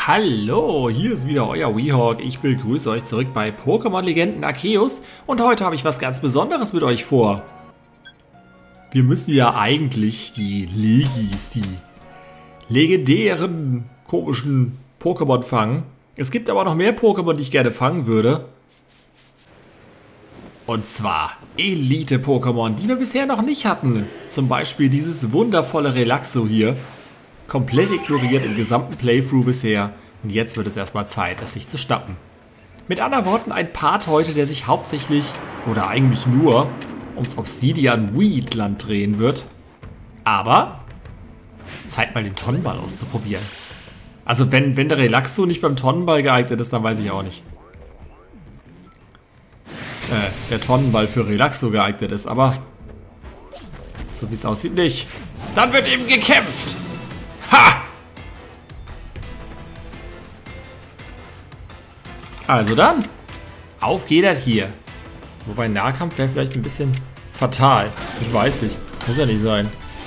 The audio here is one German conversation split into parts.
Hallo, hier ist wieder euer Weehawk. Ich begrüße euch zurück bei Pokémon Legenden Arceus und heute habe ich was ganz Besonderes mit euch vor. Wir müssen ja eigentlich die Legis, die legendären, komischen Pokémon fangen. Es gibt aber noch mehr Pokémon, die ich gerne fangen würde. Und zwar Elite-Pokémon, die wir bisher noch nicht hatten. Zum Beispiel dieses wundervolle Relaxo hier. Komplett ignoriert im gesamten Playthrough bisher. Und jetzt wird es erstmal Zeit, es sich zu schnappen. Mit anderen Worten, ein Part heute, der sich hauptsächlich, oder eigentlich nur, ums Obsidian Weedland drehen wird. Aber Zeit mal den Tonnenball auszuprobieren. Also wenn der Relaxo nicht beim Tonnenball geeignet ist, dann weiß ich auch nicht. Der Tonnenball für Relaxo geeignet ist, aber so wie es aussieht nicht. Dann wird eben gekämpft! Ha! Also dann, auf geht das hier. Wobei Nahkampf wäre vielleicht ein bisschen fatal. Ich weiß nicht, muss ja nicht sein.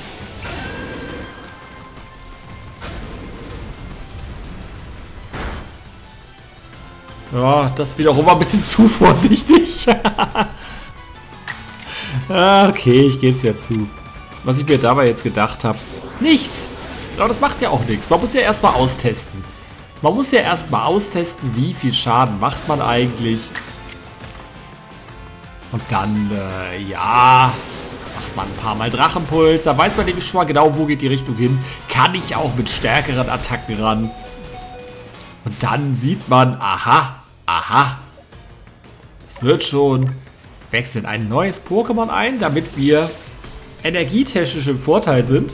Ja, das wiederum war ein bisschen zu vorsichtig. Okay, ich gebe es ja zu. Was ich mir dabei jetzt gedacht habe. Nichts. Aber das macht ja auch nichts. Man muss ja erstmal austesten. Man muss ja erstmal austesten, wie viel Schaden macht man eigentlich. Und dann, ja, macht man ein paar Mal Drachenpuls. Da weiß man nämlich schon mal genau, wo geht die Richtung hin. Kann ich auch mit stärkeren Attacken ran. Und dann sieht man, aha. Es wird schon. Wechseln ein neues Pokémon ein, damit wir energietechnisch im Vorteil sind.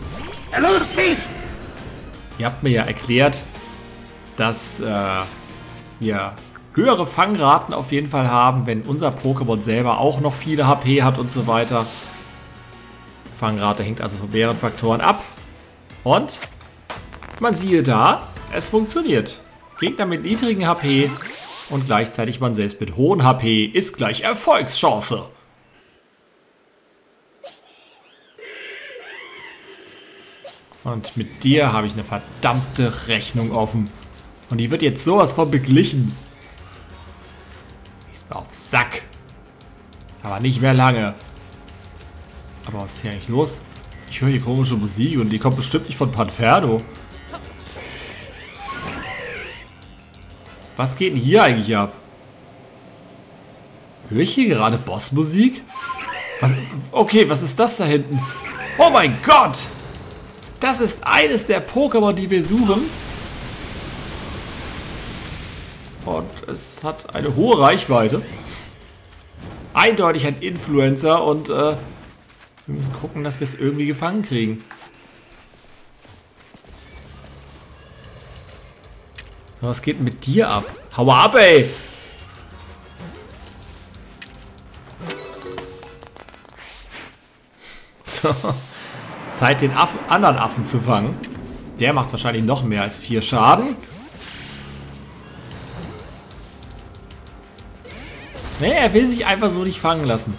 Ihr habt mir ja erklärt, dass wir höhere Fangraten auf jeden Fall haben, wenn unser Pokémon selber auch noch viele HP hat und so weiter. Fangrate hängt also von mehreren Faktoren ab. Und man siehe da, es funktioniert. Gegner mit niedrigen HP und gleichzeitig man selbst mit hohen HP ist gleich Erfolgschance. Und mit dir habe ich eine verdammte Rechnung offen. Und die wird jetzt sowas von beglichen. Ist mir auf den Sack. Aber nicht mehr lange. Aber was ist hier eigentlich los? Ich höre hier komische Musik und die kommt bestimmt nicht von Panferno. Was geht denn hier eigentlich ab? Höre ich hier gerade Bossmusik? Was? Okay, was ist das da hinten? Oh mein Gott! Das ist eines der Pokémon, die wir suchen. Und es hat eine hohe Reichweite. Eindeutig ein Influencer und wir müssen gucken, dass wir es irgendwie gefangen kriegen. Was geht denn mit dir ab? Hau ab, ey! So. Zeit, den anderen Affen zu fangen. Der macht wahrscheinlich noch mehr als 4 Schaden. Nee, er will sich einfach so nicht fangen lassen.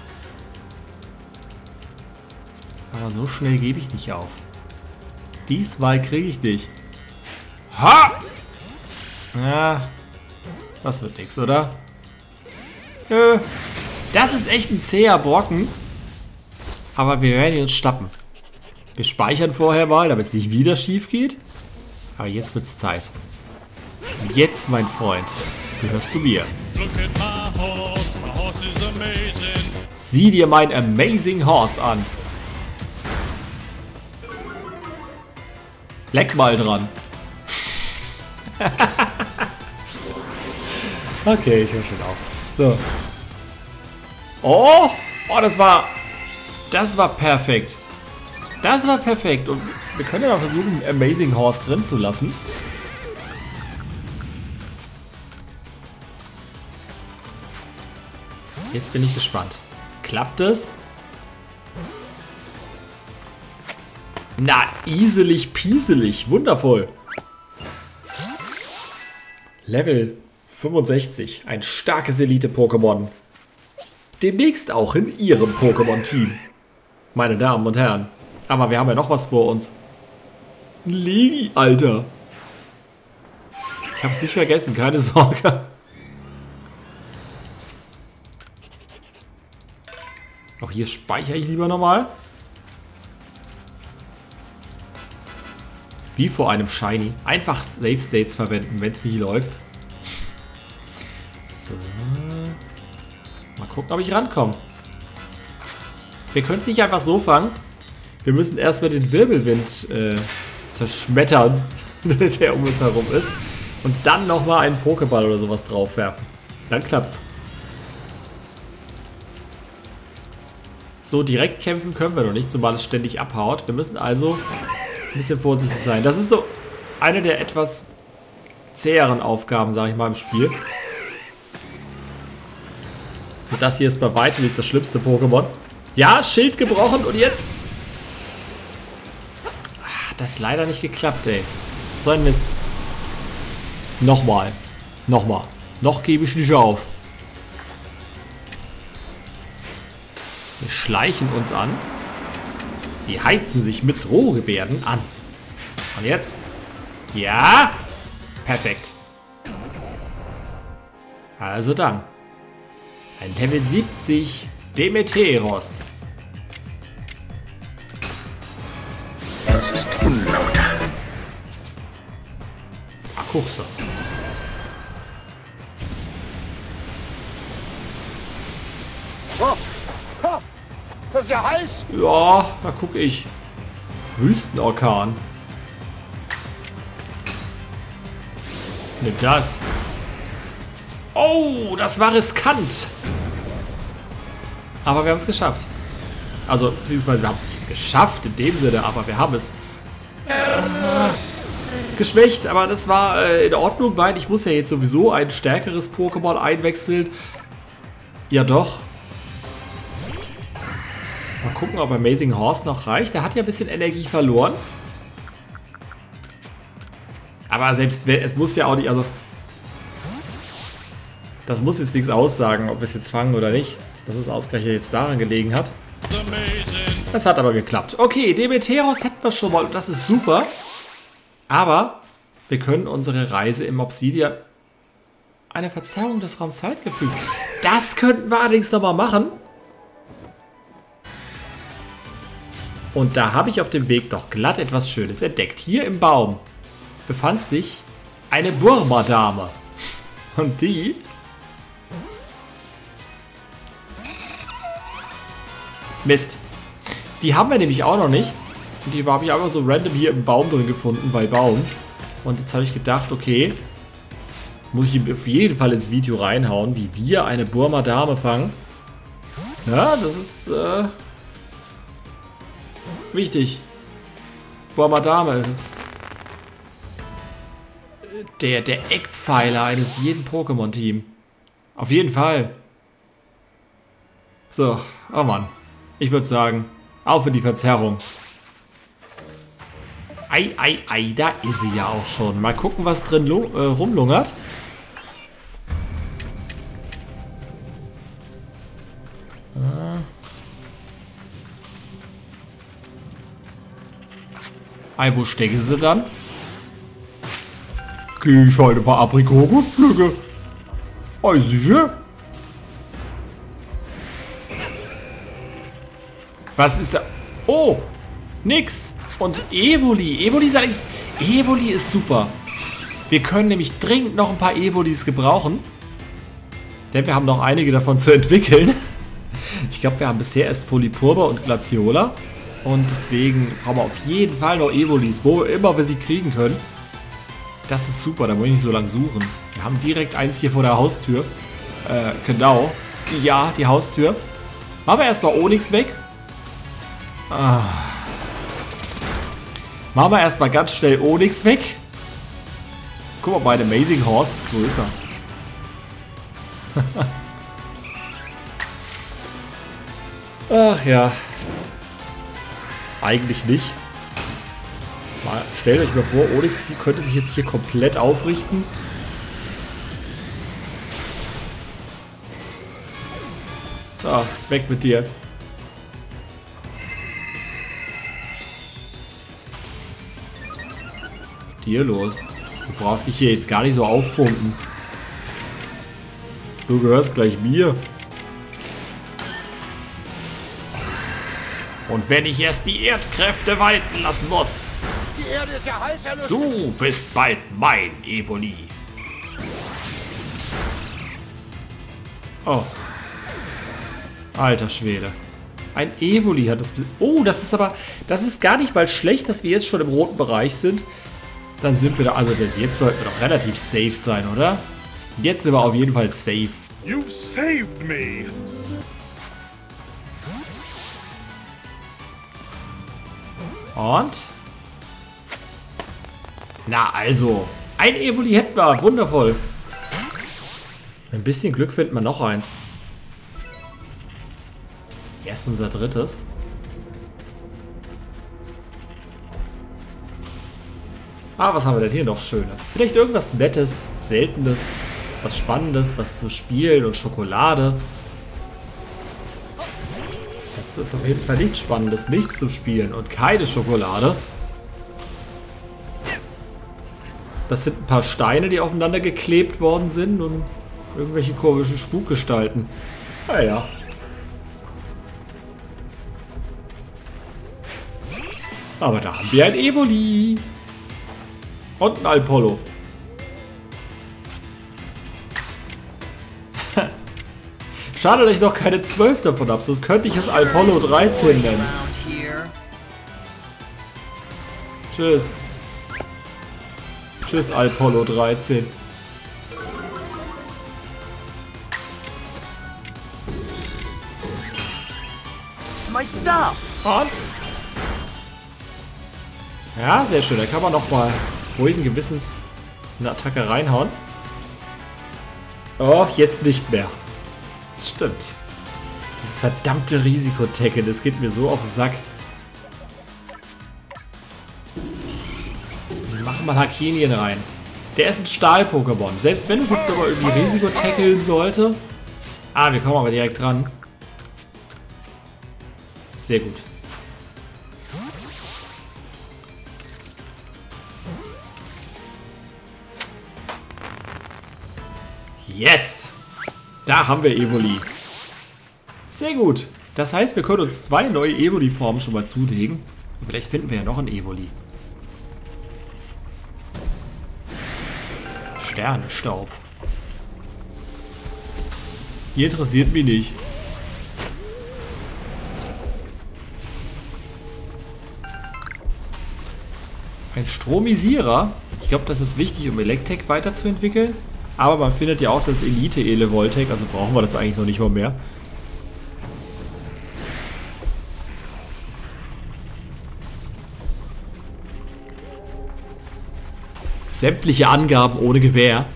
Aber so schnell gebe ich nicht auf. Diesmal kriege ich dich. Ha! Ja, das wird nix, oder? Nö. Das ist echt ein zäher Brocken. Aber wir werden ihn uns schnappen. Wir speichern vorher mal, damit es nicht wieder schief geht. Aber jetzt wird's Zeit. Und jetzt, mein Freund, gehörst du mir. Sieh dir mein Amazing Horse an. Leck mal dran. Okay, ich höre schon auf. So. Oh, das war perfekt. Das war perfekt. Und wir können ja mal versuchen, Amazing Horse drin zu lassen. Jetzt bin ich gespannt. Klappt es? Na, easelig pieselig. Wundervoll. Level 65. Ein starkes Elite-Pokémon. Demnächst auch in Ihrem Pokémon-Team. Meine Damen und Herren. Aber wir haben ja noch was vor uns. Ein Legi, Alter. habe es nicht vergessen, keine Sorge. Auch hier speichere ich lieber nochmal. Wie vor einem Shiny. Einfach Save States verwenden, wenn es nicht läuft. So. Mal gucken, ob ich rankomme. Wir können es nicht einfach so fangen. Wir müssen erstmal den Wirbelwind zerschmettern, der um uns herum ist. Und dann nochmal einen Pokéball oder sowas drauf werfen. Dann klappt's. So direkt kämpfen können wir noch nicht, zumal es ständig abhaut. Wir müssen also ein bisschen vorsichtig sein. Das ist so eine der etwas zäheren Aufgaben, sage ich mal, im Spiel. Und das hier ist bei weitem nicht das schlimmste Pokémon. Ja, Schild gebrochen und jetzt... Das ist leider nicht geklappt, ey. So ein Mist. Nochmal. Nochmal. Noch gebe ich nicht auf. Wir schleichen uns an. Sie heizen sich mit Drohgebärden an. Und jetzt? Ja! Perfekt. Also dann. Ein Level 70 Demeteros. Es ist unlaut. Ach, guckst du. Oh, ha, das ist ja heiß. Ja, da guck ich. Wüstenorkan. Nimm das. Oh, das war riskant. Aber wir haben es geschafft. Also, beziehungsweise wir haben es nicht geschafft in dem Sinne, aber wir haben es geschwächt. Aber das war in Ordnung, weil ich muss ja jetzt sowieso ein stärkeres Pokémon einwechseln. Ja doch. Mal gucken, ob Amazing Horse noch reicht. Der hat ja ein bisschen Energie verloren. Aber selbst wenn, es muss ja auch nicht, also... Das muss jetzt nichts aussagen, ob wir es jetzt fangen oder nicht. Dass es ausgerechnet jetzt daran gelegen hat. Das hat aber geklappt. Okay, Demeteros hätten wir schon mal. Das ist super. Aber wir können unsere Reise im Obsidian... Eine Verzerrung des Raumzeitgefühls. Das könnten wir allerdings nochmal machen. Und da habe ich auf dem Weg doch glatt etwas Schönes entdeckt. Hier im Baum befand sich eine Burma-Dame. Und die... Mist. Die haben wir nämlich auch noch nicht. Und die habe ich einfach so random hier im Baum drin gefunden, bei Baum. Und jetzt habe ich gedacht, okay, muss ich auf jeden Fall ins Video reinhauen, wie wir eine Burma-Dame fangen. Ja, das ist wichtig. Burma-Dame ist der Eckpfeiler eines jeden Pokémon-Teams. Auf jeden Fall. So, oh Mann. Ich würde sagen, auf in die Verzerrung. Ei, ei, ei, da ist sie ja auch schon. Mal gucken, was drin rumlungert. Ei, wo stecken sie dann? Gehe ich heute ein paar Aprikosen pflücke. Ei, sicher? Was ist da? Oh, nix. Und Evoli. Evoli ist allerdings... Evoli ist super. Wir können nämlich dringend noch ein paar Evolis gebrauchen. Denn wir haben noch einige davon zu entwickeln. Ich glaube, wir haben bisher erst Folipurba und Glaciola. Und deswegen brauchen wir auf jeden Fall noch Evolis, wo immer wir sie kriegen können. Das ist super, da muss ich nicht so lange suchen. Wir haben direkt eins hier vor der Haustür. Genau. Ja, die Haustür. Machen wir erstmal Onyx weg. Machen wir erstmal ganz schnell Onyx weg. Guck mal, mein Amazing Horse ist größer. Ach ja. Eigentlich nicht. Mal, stellt euch mal vor, Onyx könnte sich jetzt hier komplett aufrichten. So, weg mit dir. Was ist dir los? Du Du brauchst dich hier jetzt gar nicht so aufpumpen. Du gehörst gleich mir. Und wenn ich erst die Erdkräfte walten lassen muss. Die Erde ist ja heiß, Herr Lustig. Du bist bald mein Evoli. Oh. Alter Schwede. Ein Evoli hat es... Oh, das ist gar nicht mal schlecht, dass wir jetzt schon im roten Bereich sind. Dann sind wir da... Also jetzt sollten wir doch relativ safe sein, oder? Jetzt sind wir auf jeden Fall safe. You saved me. Und? Na also. Ein Evoli hätten wir. Wundervoll. Ein bisschen Glück findet man noch eins. Erst unser drittes. Ah, was haben wir denn hier noch Schönes? Vielleicht irgendwas Nettes, Seltenes, was Spannendes, was zu spielen und Schokolade. Das ist auf jeden Fall nichts Spannendes, nichts zu spielen und keine Schokolade. Das sind ein paar Steine, die aufeinander geklebt worden sind und irgendwelche komischen Spukgestalten. Naja. Aber da haben wir ein Evoli. Und ein Alpollo. Schade, dass ich noch keine 12 davon habe, sonst könnte ich es Alpollo 13 nennen. Tschüss. Tschüss, Alpollo 13. Und? Ja, sehr schön. Da kann man noch mal ruhigen Gewissens eine Attacke reinhauen. Oh, jetzt nicht mehr. Das stimmt. Dieses verdammte Risiko-Tackle, das geht mir so auf den Sack. Wir machen mal Hakinien rein. Der ist ein Stahl-Pokémon. Selbst wenn es jetzt aber irgendwie Risiko-Tackle sollte. Ah, wir kommen aber direkt dran. Sehr gut. Yes! Da haben wir Evoli. Sehr gut. Das heißt, wir können uns 2 neue Evoli-Formen schon mal zulegen. Und vielleicht finden wir ja noch ein Evoli. Sternenstaub. Hier interessiert mich nicht. Ein Stromisierer. Ich glaube, das ist wichtig, um Electek weiterzuentwickeln. Aber man findet ja auch das Elite-Ele-Voltec, also brauchen wir das eigentlich noch nicht mal mehr. Sämtliche Angaben ohne Gewähr.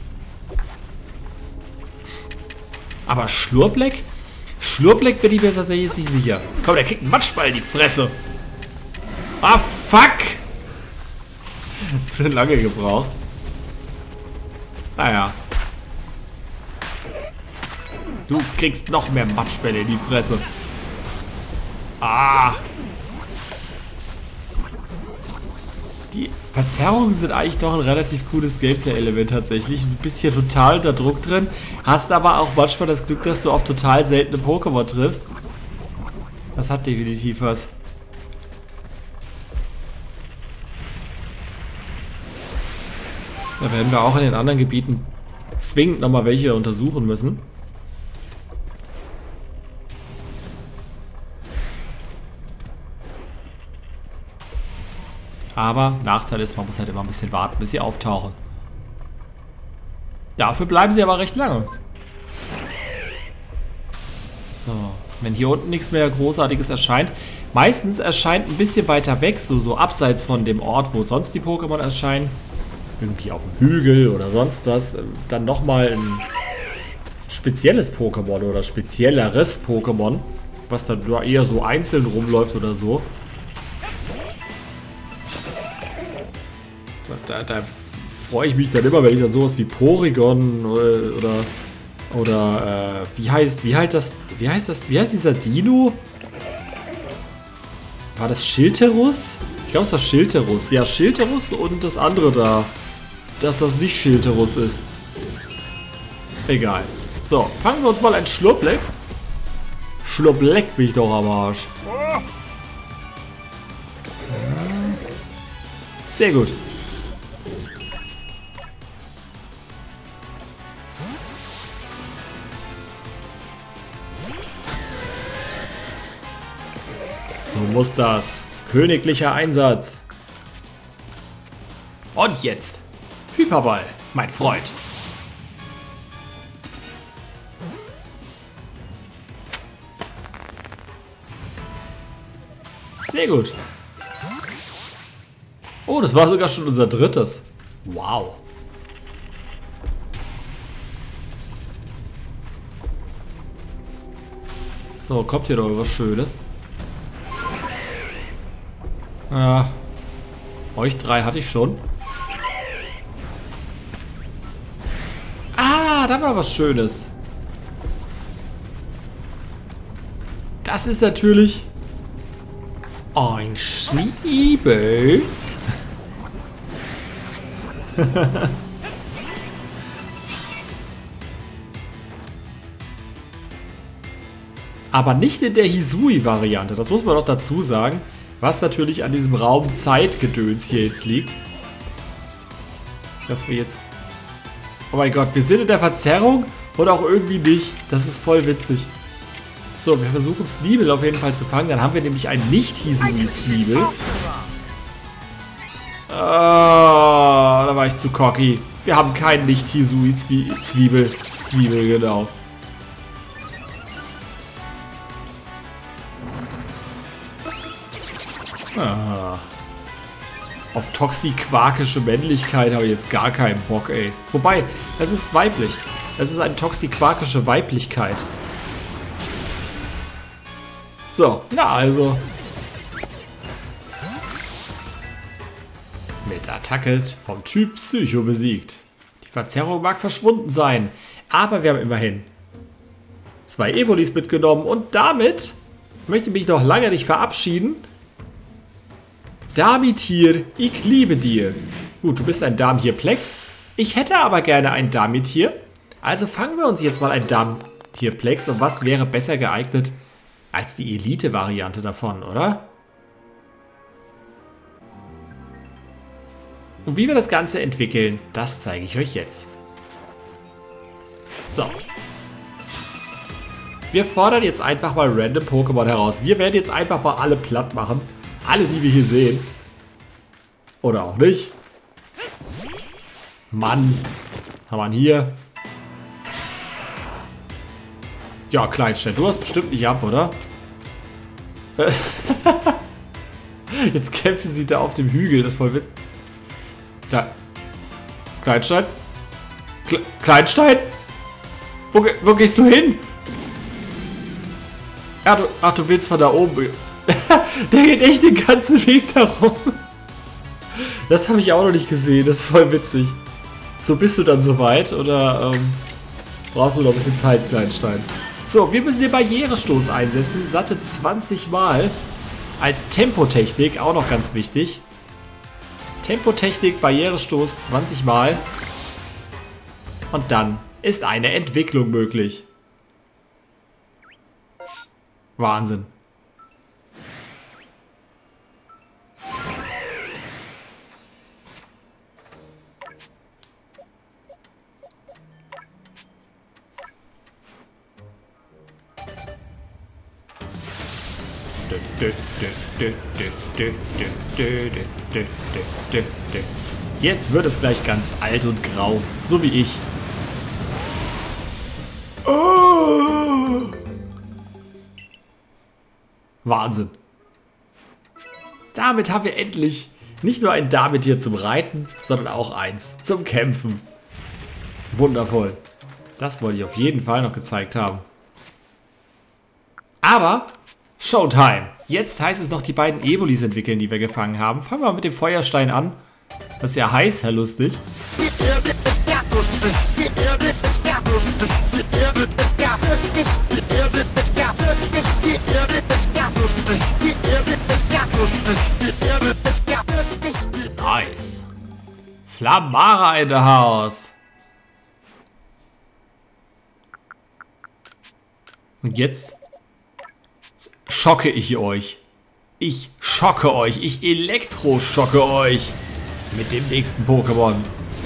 Aber Schlurpleck? Schlurpleck bin ich mir tatsächlich jetzt nicht sicher. Komm, der kriegt einen Matschball in die Fresse. Ah, fuck! Das wird lange gebraucht. Naja. Du kriegst noch mehr Matschbälle in die Fresse. Ah. Die Verzerrungen sind eigentlich doch ein relativ cooles Gameplay-Element tatsächlich. Ein bisschen total unter Druck drin. Hast aber auch manchmal das Glück, dass du auf total seltene Pokémon triffst. Das hat definitiv was. Da werden wir auch in den anderen Gebieten zwingend nochmal welche untersuchen müssen. Aber Nachteil ist, man muss halt immer ein bisschen warten, bis sie auftauchen. Dafür bleiben sie aber recht lange. So, wenn hier unten nichts mehr Großartiges erscheint. Meistens erscheint ein bisschen weiter weg, so abseits von dem Ort, wo sonst die Pokémon erscheinen. Irgendwie auf dem Hügel oder sonst was. Dann nochmal ein spezielles Pokémon oder spezielleres Pokémon, was dann eher so einzeln rumläuft oder so. Da freue ich mich dann immer, wenn ich dann sowas wie Porygon oder wie heißt dieser Dino? War das Schilterus? Ich glaube, es war Schilterus. Ja, Schilterus und das andere da. dass das nicht Schilterus ist. Egal. So, fangen wir uns mal ein Schlupfleck. Schlupfleck mich doch am Arsch. Sehr gut. So muss das. Königlicher Einsatz. Und jetzt. Hyperball, mein Freund. Sehr gut. Oh, das war sogar schon unser drittes. Wow. So, kommt hier doch was Schönes. Ja. Euch drei hatte ich schon. Ah, da war was Schönes. Das ist natürlich ein Schniebel. Aber nicht in der Hisui-Variante, das muss man doch dazu sagen. Was natürlich an diesem Raum-Zeit-Gedöns hier jetzt liegt. Dass wir jetzt... Oh mein Gott, wir sind in der Verzerrung oder auch irgendwie nicht. Das ist voll witzig. So, wir versuchen Sneebel auf jeden Fall zu fangen. Dann haben wir nämlich einen Nicht-Hisui-Sneebel. Da war ich zu cocky. Wir haben keinen Nicht-Hisui-Zwiebel. Zwiebel, genau. Ah. Auf toxiquakische Männlichkeit habe ich jetzt gar keinen Bock, ey. Wobei, das ist weiblich. Das ist eine toxiquakische Weiblichkeit. So, na also. Mit Attacke vom Typ Psycho besiegt. Die Verzerrung mag verschwunden sein, aber wir haben immerhin 2 Evolis mitgenommen und damit möchte ich mich noch lange nicht verabschieden. Damitier, ich liebe dir. Gut, du bist ein Damhirplex. Ich hätte aber gerne ein Damitier. Also fangen wir uns jetzt mal ein Damhirplex. Und was wäre besser geeignet als die Elite-Variante davon, oder? Und wie wir das Ganze entwickeln, das zeige ich euch jetzt. So. Wir fordern jetzt einfach mal random Pokémon heraus. Wir werden jetzt einfach mal alle platt machen. Alle, die wir hier sehen. Oder auch nicht. Mann. Haben wir ihn hier. Ja, Kleinstein, du hast bestimmt nicht ab, oder? Jetzt kämpfen sie da auf dem Hügel. Das ist voll witzig. Kleinstein? Kleinstein? Wo gehst du hin? Ach, du willst von da oben. Der geht echt den ganzen Weg darum. Das habe ich auch noch nicht gesehen. Das ist voll witzig. So, bist du dann soweit? Oder brauchst du noch ein bisschen Zeit, Kleinstein? So, wir müssen den Barrierestoß einsetzen. Satte 20 Mal. Als Tempotechnik, auch noch ganz wichtig. Tempotechnik, Barrierestoß 20 Mal. Und dann ist eine Entwicklung möglich. Wahnsinn. Jetzt wird es gleich ganz alt und grau, so wie ich. Oh. Wahnsinn. Damit haben wir endlich nicht nur ein Dametier zum Reiten, sondern auch eins zum Kämpfen. Wundervoll. Das wollte ich auf jeden Fall noch gezeigt haben. Aber Showtime! Jetzt heißt es noch die beiden Evolis entwickeln, die wir gefangen haben. Fangen wir mal mit dem Feuerstein an. Das ist ja heiß, Herr Lustig. Nice. Klamara in the house. Und jetzt schocke ich euch. Ich schocke euch. Ich elektroschocke euch. Mit dem nächsten Pokémon.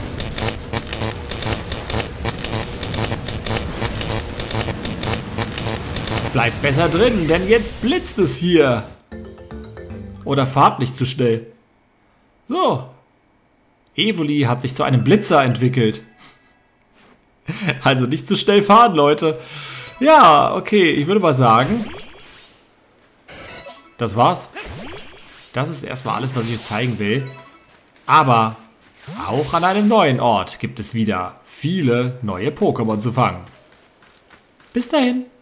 Bleibt besser drin, denn jetzt blitzt es hier. Oder fahrt nicht zu schnell. So. Evoli hat sich zu einem Blitzer entwickelt. Also nicht zu schnell fahren, Leute. Ja, okay, ich würde mal sagen, das war's. Das ist erstmal alles, was ich euch zeigen will. Aber auch an einem neuen Ort gibt es wieder viele neue Pokémon zu fangen. Bis dahin.